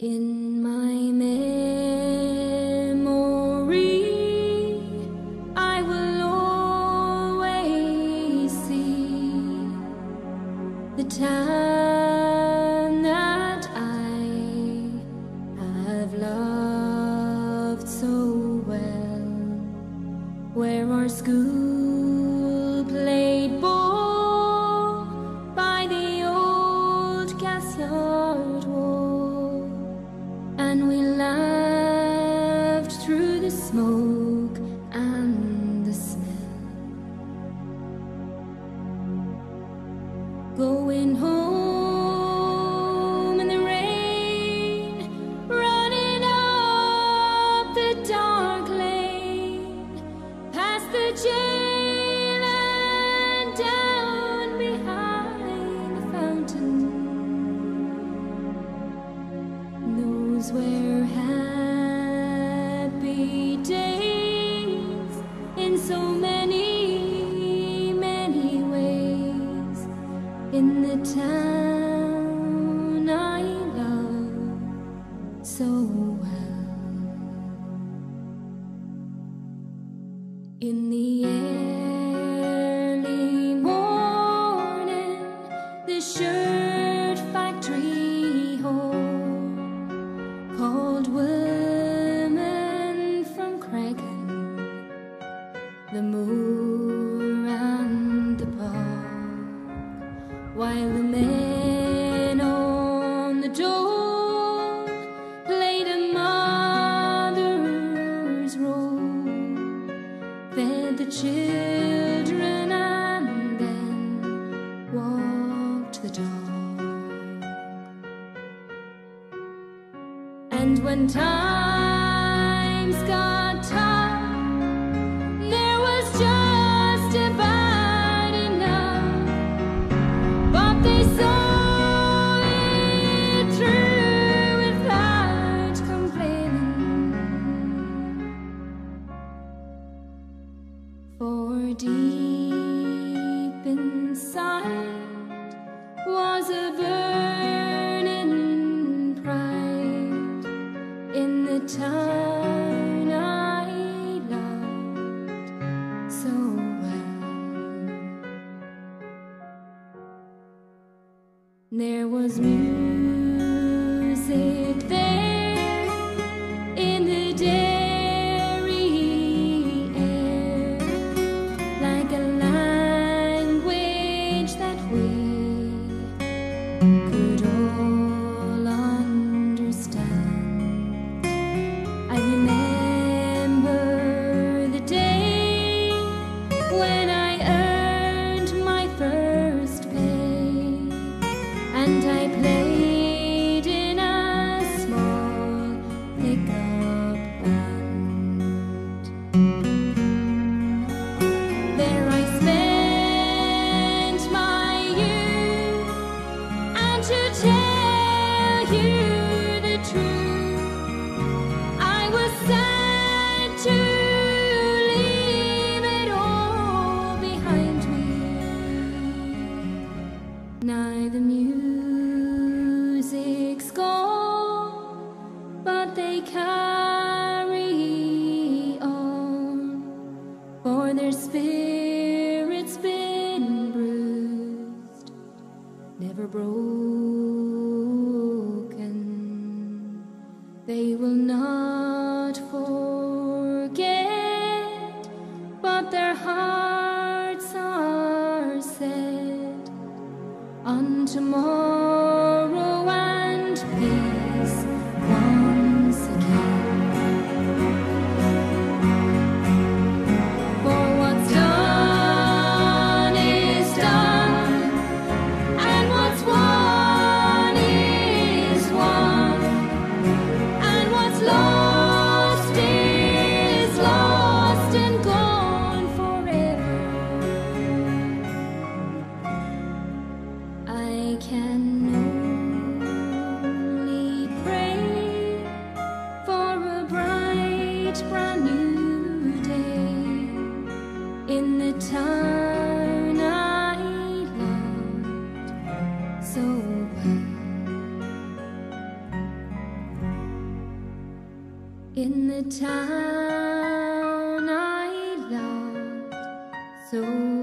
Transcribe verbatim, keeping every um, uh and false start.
In my memory, I will always see the town that I have loved so well, where our school played ball by the old gas yard wall, and we laughed through the smoke and the smell. Going home in the rain, running up the dark lane, past the jail and down behind the fountain. Those were happy days in so many, many ways, in the town I love so well. In the early morning, the shirt factory horn called women from Creggan, the moor and the park, while the men on the dole played a mother's role, fed the children and then walked the dog. And when times got tough, there was just about enough, but they saw it through without complaining. For deep inside was a burning pride in the town I loved so well. There was music there in the dairy air, like a language that we could all understand. I remember the day when I earned my first pay, and I played in a small pickup band. There I spent my youth, and to tell you the truth, I was sad to leave it all behind me. Now the music's gone, but they carry on, for their spirit's been bruised, never broken. They will not forget, but their hearts are set on tomorrow and peace once again. For what's done is done, and what's won is won, and what's lost is lost and gone forever. I can only pray for a bright, brand new day in the town I loved so well. in the town I loved so